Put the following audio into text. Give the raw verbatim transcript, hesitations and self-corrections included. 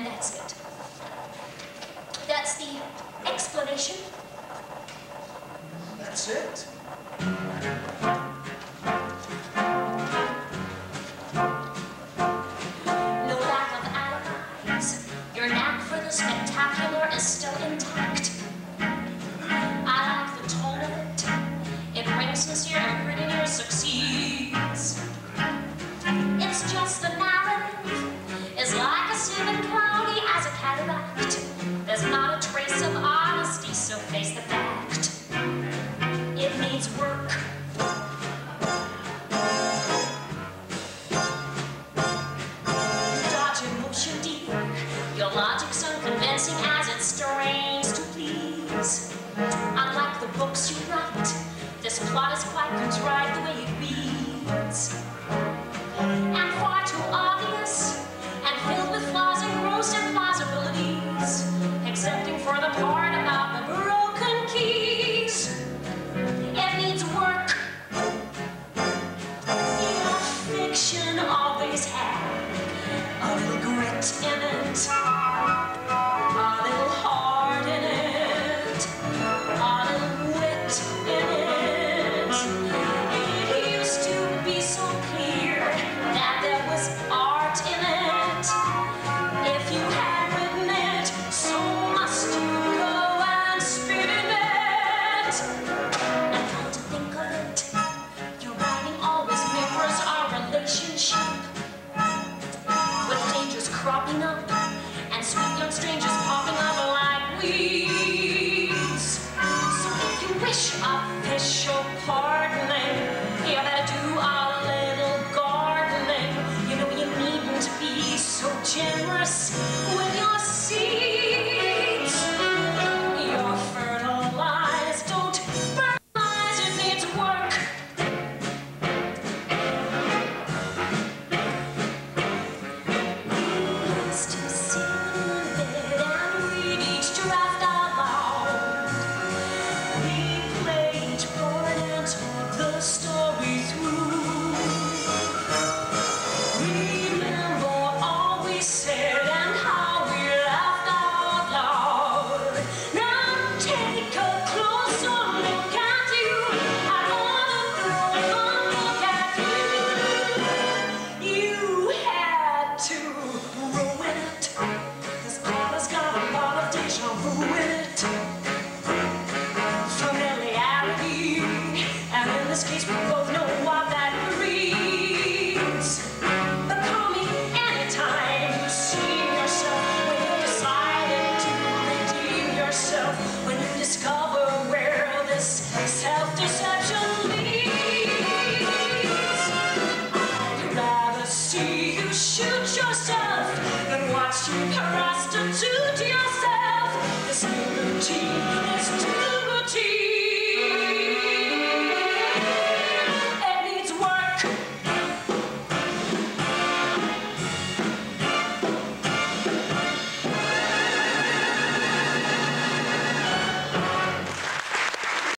And that's it. That's the explanation. That's it. No lack of alibis. Your knack for the spectacular is still intact. I like the tone of it. It rings sincere and pretty near succeeds. It's just the narrative is like a sin and cloudy as a cataract. There's not a trace of honesty, so face the fact. It needs work. Dodge emotion deep. Your logic's unconvincing as it strains to please. Unlike the books you write, this plot is quite contrived the way it reads. And far too obvious, and filled with flaws and gross implausibilities, excepting for the part about the broken keys. It needs work. Your fiction always had a little grit in it, a little heart in it, a little wit in it. It used to be so clear that there was art in it. If you had written it, so must you go and spit in it. And come to think of it, your writing always mirrors our relationship, with dangers cropping up and sweet young strangers popping up like weeds. So if you wish official pardoning, you better do a little gardening. You know you needn't be so generous with